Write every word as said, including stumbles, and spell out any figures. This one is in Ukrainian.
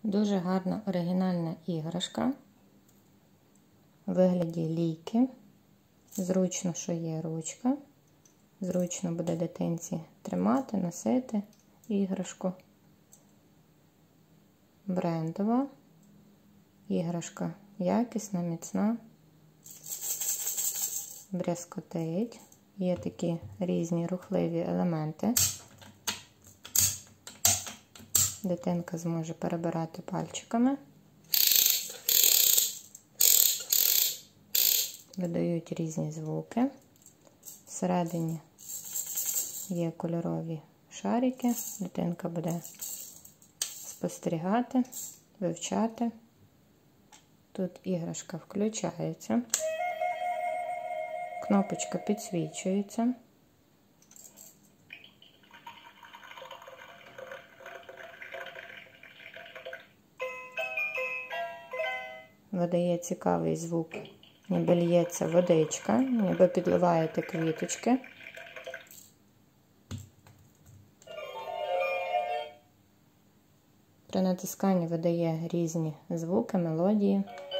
Дуже гарна оригінальна іграшка у вигляді лійки. Зручно, що є ручка. Зручно буде дитинці тримати, носити іграшку. Брендова. Іграшка якісна, міцна. Брязкотить. Є такі різні рухливі елементи. Дитинка зможе перебирати пальчиками. Видають різні звуки. Всередині є кольорові шарики. Дитинка буде спостерігати, вивчати. Тут іграшка включається. Кнопочка підсвічується. Видає цікавий звук, ніби лється водичка, ніби підливаєте квіточки. При натисканні видає різні звуки, мелодії.